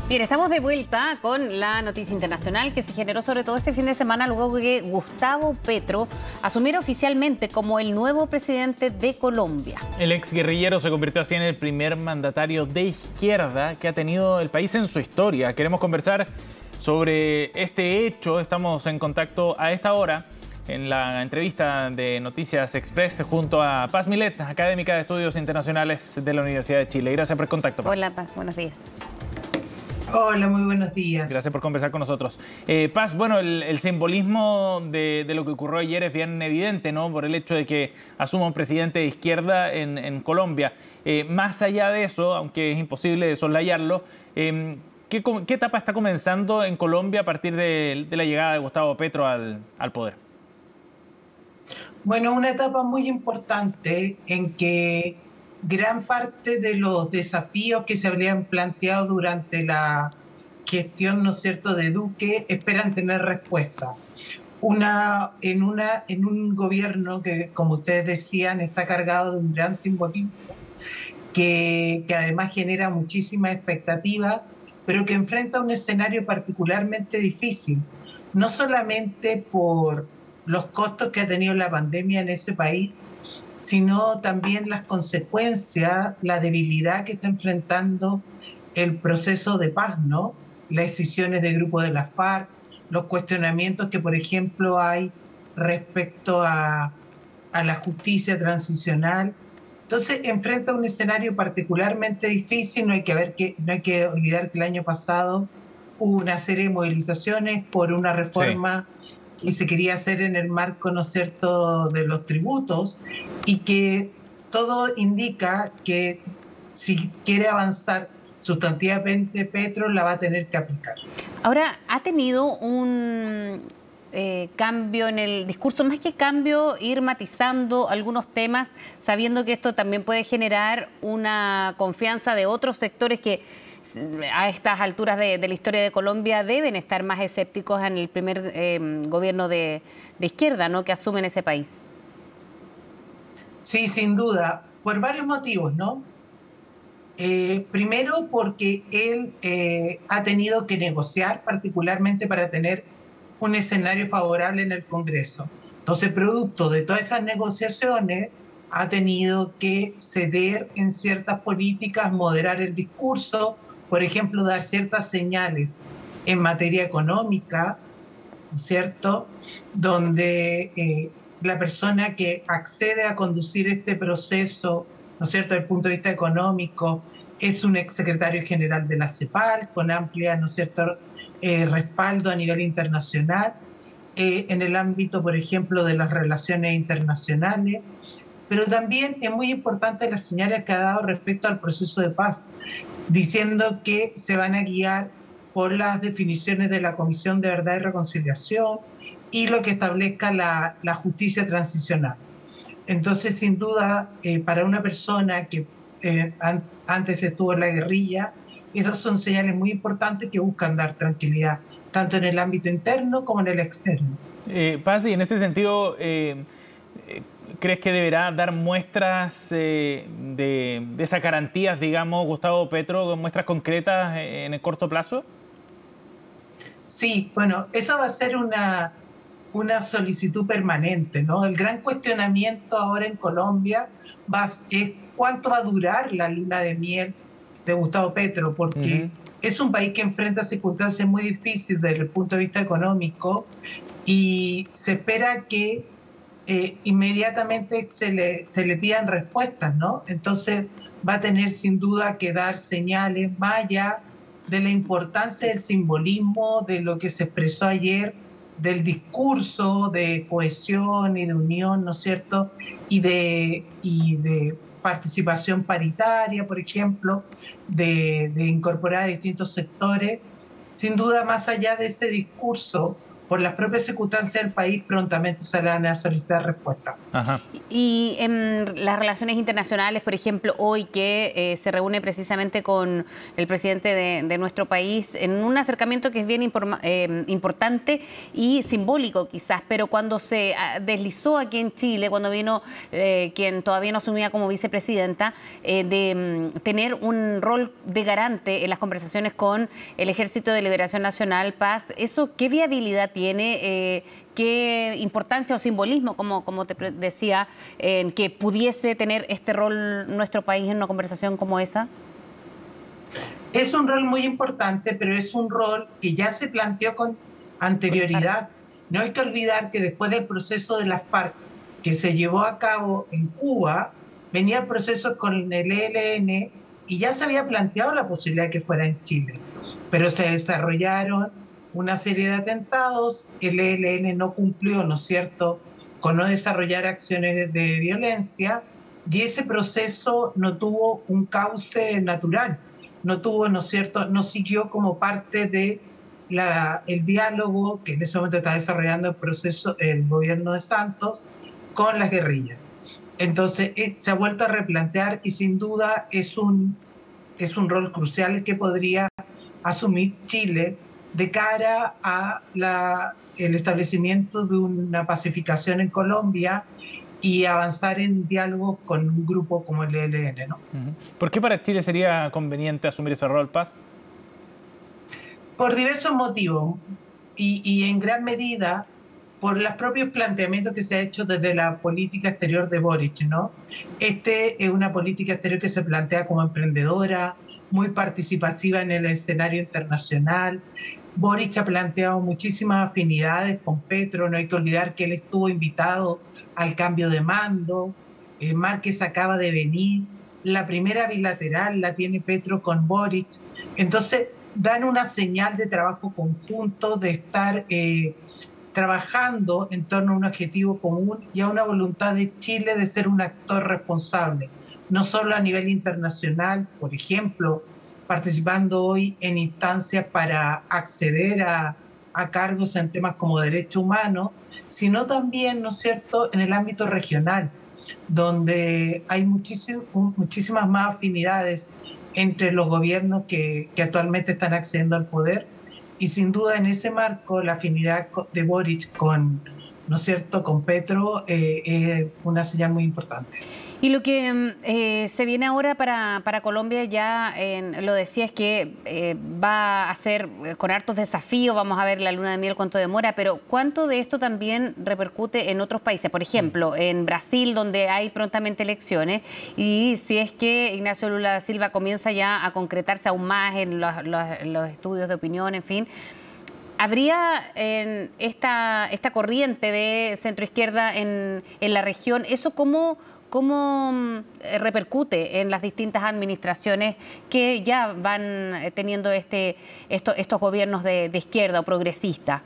Bien, estamos de vuelta con la noticia internacional que se generó sobre todo este fin de semana luego que Gustavo Petro asumiera oficialmente como el nuevo presidente de Colombia. El ex guerrillero se convirtió así en el primer mandatario de izquierda que ha tenido el país en su historia. Queremos conversar sobre este hecho. Estamos en contacto a esta hora en la entrevista de Noticias Express junto a Paz Milet, académica de Estudios Internacionales de la Universidad de Chile. Gracias por el contacto, Paz. Hola, Paz. Buenos días. Hola, muy buenos días. Gracias por conversar con nosotros. Paz, bueno, el simbolismo de lo que ocurrió ayer es bien evidente, ¿no? Por el hecho de que asuma un presidente de izquierda en Colombia. Más allá de eso, aunque es imposible soslayarlo, ¿qué etapa está comenzando en Colombia a partir de la llegada de Gustavo Petro al poder? Bueno, una etapa muy importante en que gran parte de los desafíos que se habrían planteado durante la gestión, ¿no es cierto?, de Duque, esperan tener respuesta. En un gobierno que, como ustedes decían, está cargado de un gran simbolismo, que además genera muchísima expectativa, pero que enfrenta un escenario particularmente difícil, no solamente por los costos que ha tenido la pandemia en ese país, sino también las consecuencias, la debilidad que está enfrentando el proceso de paz, ¿no? Las decisiones de grupo de la FARC, los cuestionamientos que, por ejemplo, hay respecto a la justicia transicional. Entonces, enfrenta un escenario particularmente difícil. No hay que olvidar que el año pasado hubo una serie de movilizaciones por una reforma que se quería hacer en el marco, ¿no es cierto?, de los tributos, y que todo indica que si quiere avanzar sustantivamente Petro, la va a tener que aplicar. Ahora, ¿ha tenido un cambio en el discurso? Más que cambio, ir matizando algunos temas, sabiendo que esto también puede generar una confianza de otros sectores que a estas alturas de la historia de Colombia deben estar más escépticos en el primer gobierno de izquierda, ¿no?, que asume en ese país. Sí, sin duda, por varios motivos, ¿no? Primero, porque él ha tenido que negociar, particularmente para tener un escenario favorable en el Congreso. Entonces, producto de todas esas negociaciones, ha tenido que ceder en ciertas políticas, moderar el discurso, por ejemplo, dar ciertas señales en materia económica, ¿cierto?, donde la persona que accede a conducir este proceso, ¿no es cierto?, desde el punto de vista económico, es un exsecretario general de la CEPAL, con amplia, ¿no es cierto?, respaldo a nivel internacional, en el ámbito, por ejemplo, de las relaciones internacionales. Pero también es muy importante las señales que ha dado respecto al proceso de paz, diciendo que se van a guiar por las definiciones de la Comisión de Verdad y Reconciliación y lo que establezca la justicia transicional. Entonces, sin duda, para una persona que antes estuvo en la guerrilla, esas son señales muy importantes que buscan dar tranquilidad, tanto en el ámbito interno como en el externo. Paz, y en ese sentido, ¿crees que deberá dar muestras de esas garantías, digamos, Gustavo Petro, muestras concretas en el corto plazo? Sí, bueno, esa va a ser una solicitud permanente, ¿no? El gran cuestionamiento ahora en Colombia es cuánto va a durar la luna de miel de Gustavo Petro, porque es un país que enfrenta circunstancias muy difíciles desde el punto de vista económico y se espera que inmediatamente se le pidan respuestas, ¿no? Entonces va a tener sin duda que dar señales más allá de la importancia del simbolismo, de lo que se expresó ayer, del discurso de cohesión y de unión, ¿no es cierto?, y de participación paritaria, por ejemplo, de incorporar a distintos sectores. Sin duda, más allá de ese discurso, por las propias circunstancias del país, prontamente saldrán a solicitar respuesta. Ajá. Y en las relaciones internacionales, por ejemplo, hoy que se reúne precisamente con el presidente de nuestro país en un acercamiento que es bien importante y simbólico quizás, pero cuando se deslizó aquí en Chile, cuando vino quien todavía no asumía como vicepresidenta, de tener un rol de garante en las conversaciones con el Ejército de Liberación Nacional, PAS, ¿eso qué viabilidad tiene? ¿Qué importancia o simbolismo, como te decía, en que pudiese tener este rol nuestro país en una conversación como esa? Es un rol muy importante, pero es un rol que ya se planteó con anterioridad. No hay que olvidar que después del proceso de la FARC que se llevó a cabo en Cuba, venía el proceso con el ELN y ya se había planteado la posibilidad de que fuera en Chile, pero se desarrollaron una serie de atentados, el ELN no cumplió, ¿no es cierto?, con no desarrollar acciones de violencia, y ese proceso no tuvo un cauce natural, no tuvo, ¿no es cierto?, no siguió como parte de el diálogo que en ese momento está desarrollando el gobierno de Santos con las guerrillas. Entonces se ha vuelto a replantear y sin duda es un rol crucial el que podría asumir Chile de cara a el establecimiento de una pacificación en Colombia y avanzar en diálogo con un grupo como el ELN, ¿no? ¿Por qué para Chile sería conveniente asumir ese rol, Paz? Por diversos motivos y en gran medida por los propios planteamientos que se ha hecho desde la política exterior de Boric, ¿no? Este es una política exterior que se plantea como emprendedora, muy participativa en el escenario internacional. Boric ha planteado muchísimas afinidades con Petro, no hay que olvidar que él estuvo invitado al cambio de mando, Márquez acaba de venir, la primera bilateral la tiene Petro con Boric, entonces dan una señal de trabajo conjunto, de estar trabajando en torno a un objetivo común y a una voluntad de Chile de ser un actor responsable, no solo a nivel internacional, por ejemplo, participando hoy en instancias para acceder a cargos en temas como derechos humanos, sino también, ¿no es cierto?, en el ámbito regional, donde hay muchísimas más afinidades entre los gobiernos que actualmente están accediendo al poder. Y sin duda en ese marco la afinidad de Boric con, ¿no es cierto?, con Petro es una señal muy importante. Y lo que se viene ahora para Colombia, ya lo decía, es que va a ser con hartos desafíos, vamos a ver la luna de miel cuánto demora, pero ¿cuánto de esto también repercute en otros países? Por ejemplo, en Brasil, donde hay prontamente elecciones, y si es que Ignacio Lula da Silva comienza ya a concretarse aún más en los estudios de opinión, en fin, ¿habría esta corriente de centroizquierda en la región? ¿Eso cómo repercute en las distintas administraciones que ya van teniendo estos gobiernos de izquierda o progresista?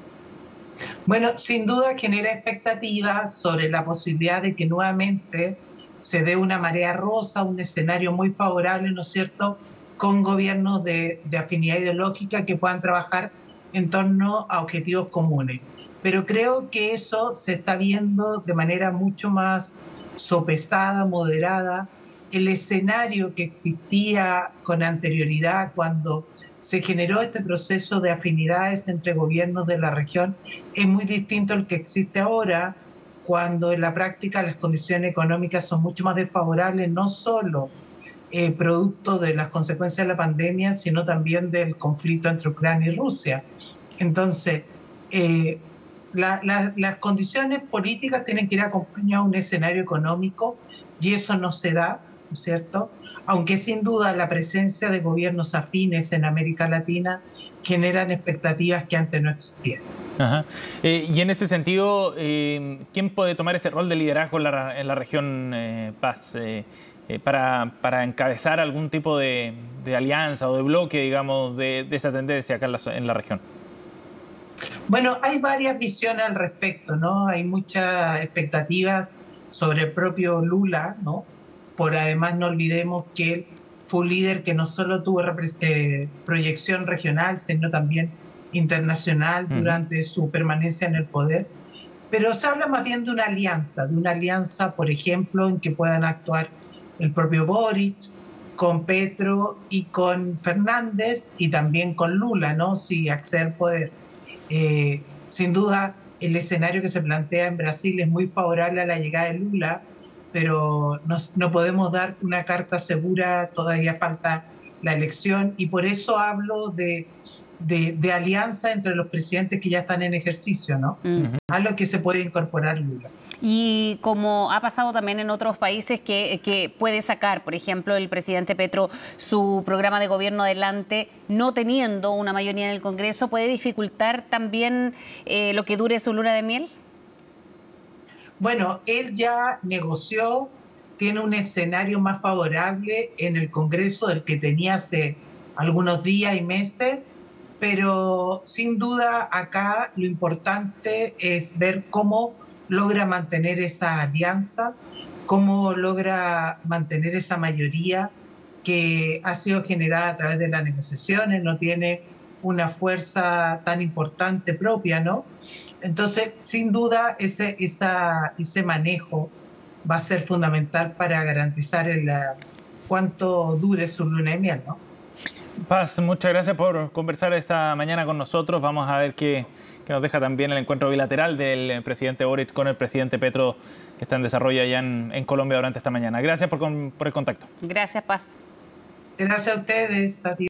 Bueno, sin duda genera expectativas sobre la posibilidad de que nuevamente se dé una marea rosa, un escenario muy favorable, ¿no es cierto?, con gobiernos de afinidad ideológica que puedan trabajar en torno a objetivos comunes. Pero creo que eso se está viendo de manera mucho más sopesada, moderada. El escenario que existía con anterioridad cuando se generó este proceso de afinidades entre gobiernos de la región es muy distinto al que existe ahora, cuando en la práctica las condiciones económicas son mucho más desfavorables, no solo producto de las consecuencias de la pandemia, sino también del conflicto entre Ucrania y Rusia. Entonces, las condiciones políticas tienen que ir acompañadas a un escenario económico y eso no se da, ¿no es cierto? Aunque sin duda la presencia de gobiernos afines en América Latina generan expectativas que antes no existían. Ajá. Y en ese sentido, ¿quién puede tomar ese rol de liderazgo en la región, Paz, para encabezar algún tipo de alianza o de bloque, digamos, de esa tendencia acá en la región? Bueno, hay varias visiones al respecto, ¿no? Hay muchas expectativas sobre el propio Lula, ¿no? Por además no olvidemos que él fue un líder que no solo tuvo proyección regional, sino también internacional durante su permanencia en el poder, pero se habla más bien de una alianza, por ejemplo, en que puedan actuar el propio Boric, con Petro y con Fernández y también con Lula, ¿no? Si accede al poder. Sin duda, el escenario que se plantea en Brasil es muy favorable a la llegada de Lula, pero no podemos dar una carta segura, todavía falta la elección, y por eso hablo de alianza entre los presidentes que ya están en ejercicio, ¿no? A lo que se puede incorporar Lula. Y como ha pasado también en otros países que puede sacar, por ejemplo, el presidente Petro su programa de gobierno adelante, no teniendo una mayoría en el Congreso, ¿puede dificultar también lo que dure su luna de miel? Bueno, él ya negoció, tiene un escenario más favorable en el Congreso del que tenía hace algunos días y meses, pero sin duda acá lo importante es ver cómo logra mantener esas alianzas, cómo logra mantener esa mayoría que ha sido generada a través de las negociaciones, no tiene una fuerza tan importante propia, ¿no? Entonces, sin duda, ese manejo va a ser fundamental para garantizar cuánto dure su luna de miel, ¿no? Paz, muchas gracias por conversar esta mañana con nosotros. Vamos a ver qué nos deja también el encuentro bilateral del presidente Boric con el presidente Petro, que está en desarrollo allá en Colombia durante esta mañana. Gracias por el contacto. Gracias, Paz. Gracias a ustedes. Adiós.